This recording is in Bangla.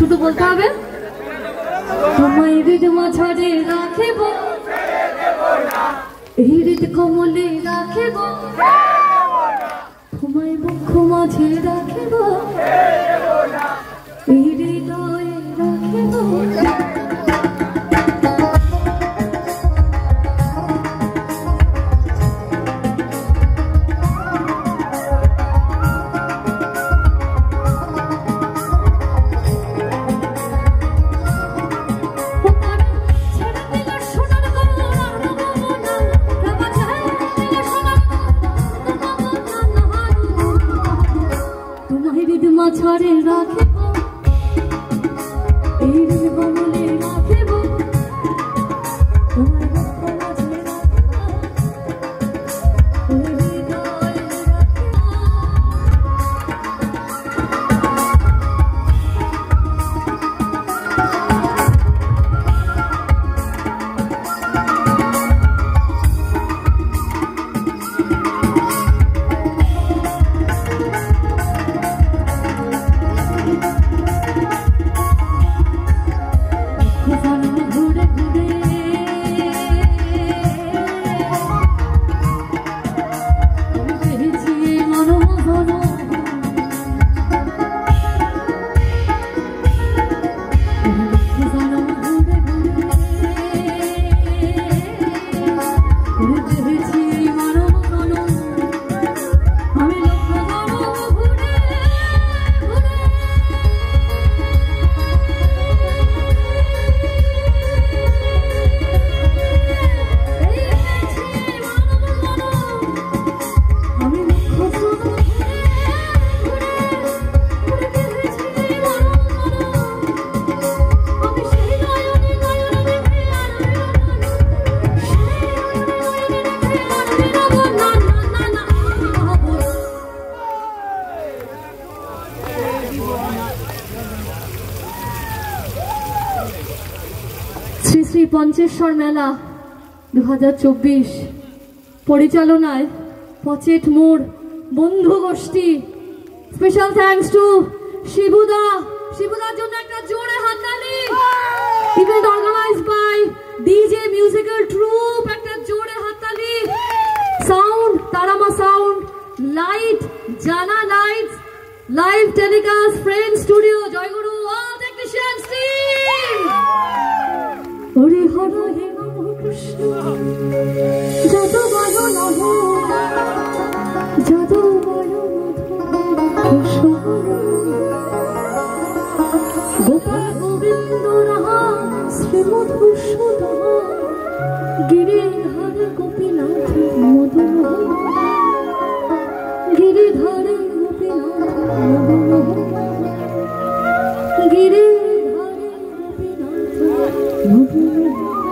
শুধু বলতে হবে তোমায় হৃদ মাঝারে রাখিব, হৃদ কমলে রাখিব, তোমায় মুখ মাঝে রাখিব, হৃদয়ে রাখিব। মাঝারে রাখিব, এই কমলে রাখিব, তোমার মুখ মাঝে রাখিব, হৃদয়ে শ্রী শ্রী পঞ্চেশ্বর মেলা 2024 পরিচালনায় পচেট মোড় বন্ধু গোষ্ঠী। স্পেশাল থ্যাঙ্কস টু শিবুদা। শিবুদার জন্য একটা জোরে হাততালি। Event organised by DJ musical troupe, একটা জোরে হাততালি। Sound Tarama sound, light Jana lights, live telecast friend studio Joyguru, all technicians team. Hari হর হে নম কৃষ্ণ যাদবায় নমঃ, যাদবায় কৃষ্ণ গোপাল গোবিন্দ রাহা শ্রীমধুসূদন গিরিধারে গোপীনাথ মদন, গিরিধারে গোপীনাথ মদন, গিরিধারে গোপীনাথ মদন।